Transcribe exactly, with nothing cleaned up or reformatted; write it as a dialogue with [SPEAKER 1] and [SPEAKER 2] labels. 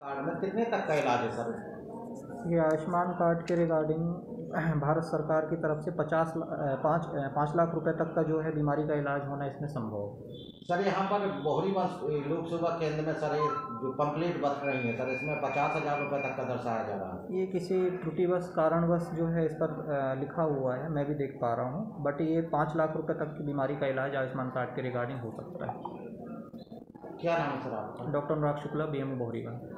[SPEAKER 1] Card में कितने तक का इलाज है सर?
[SPEAKER 2] ये आयुष्मान कार्ड के रिगार्डिंग भारत सरकार की तरफ से पचास पाँच पाँच लाख रुपए तक का जो है बीमारी का इलाज होना इसमें संभव है।
[SPEAKER 1] सर यहाँ पर बोहरीवंश लोक सेवा केंद्र में सर ये जो पंपलेट बच रही है सर, इसमें पचास हज़ार रुपये तक का दर्शाया जा रहा है।
[SPEAKER 2] ये किसी त्रुटिवश कारणवश जो है इस पर लिखा हुआ है, मैं भी देख पा रहा हूँ, बट ये पाँच लाख रुपए तक की बीमारी का इलाज आयुष्मान कार्ड के रिगार्डिंग हो सकता है।
[SPEAKER 1] क्या नाम है सर आपका?
[SPEAKER 2] Doctor Anurag Shukla, B M O बोहरीवंश।